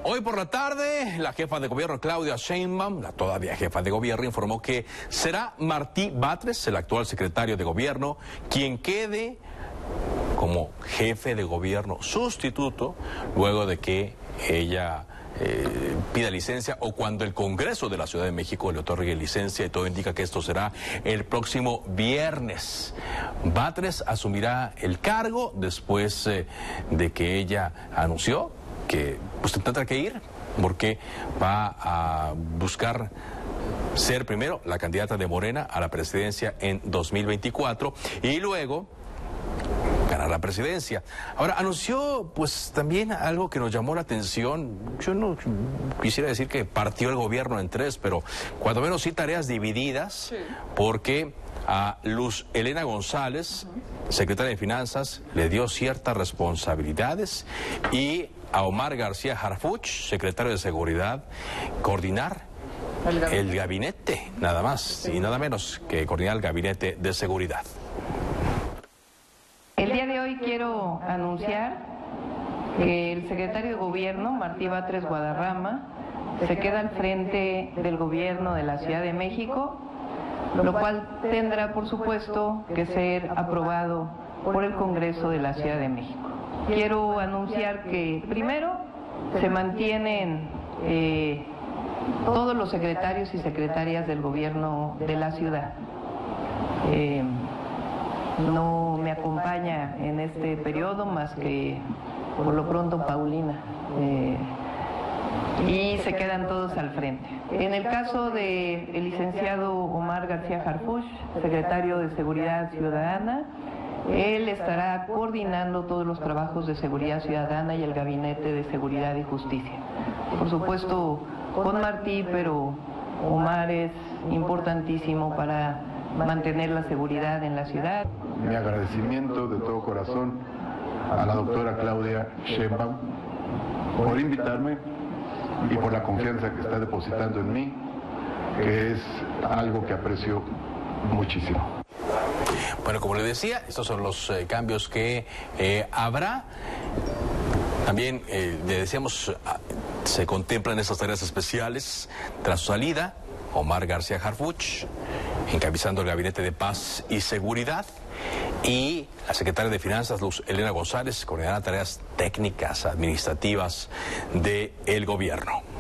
Hoy por la tarde, la jefa de gobierno Claudia Sheinbaum, la todavía jefa de gobierno, informó que será Martí Batres, el actual secretario de gobierno, quien quede como jefe de gobierno sustituto luego de que ella pida licencia o cuando el Congreso de la Ciudad de México le otorgue licencia, y todo indica que esto será el próximo viernes. Batres asumirá el cargo después de que ella anunció que pues tendrá que ir porque va a buscar ser primero la candidata de Morena a la presidencia en 2024 y luego ganar la presidencia. Ahora, anunció pues también algo que nos llamó la atención. Yo no quisiera decir que partió el gobierno en tres, pero cuando menos sí tareas divididas, sí, porque a Luz Helena González, secretaria de Finanzas, le dio ciertas responsabilidades, y a Omar García Harfuch, secretario de Seguridad, coordinar el gabinete, nada más y nada menos que coordinar el gabinete de seguridad. El día de hoy quiero anunciar que el secretario de Gobierno, Martí Batres Guadarrama, se queda al frente del gobierno de la Ciudad de México, lo cual tendrá, por supuesto, que ser aprobado por el Congreso de la Ciudad de México. Quiero anunciar que, primero, se mantienen todos los secretarios y secretarias del gobierno de la ciudad. No me acompaña en este periodo más que por lo pronto Paulina, y se quedan todos al frente. En el caso del licenciado Omar García Harfuch, secretario de Seguridad Ciudadana, él estará coordinando todos los trabajos de seguridad ciudadana y el Gabinete de Seguridad y Justicia. Por supuesto con Martí, pero Omar es importantísimo para mantener la seguridad en la ciudad. Mi agradecimiento de todo corazón a la doctora Claudia Sheinbaum por invitarme y por la confianza que está depositando en mí, que es algo que aprecio muchísimo. Bueno, como le decía, estos son los cambios que habrá. También le decíamos, se contemplan esas tareas especiales tras su salida. Omar García Harfuch, encabezando el Gabinete de Paz y Seguridad, y la secretaria de Finanzas, Luz Helena González, coordinará tareas técnicas, administrativas del gobierno.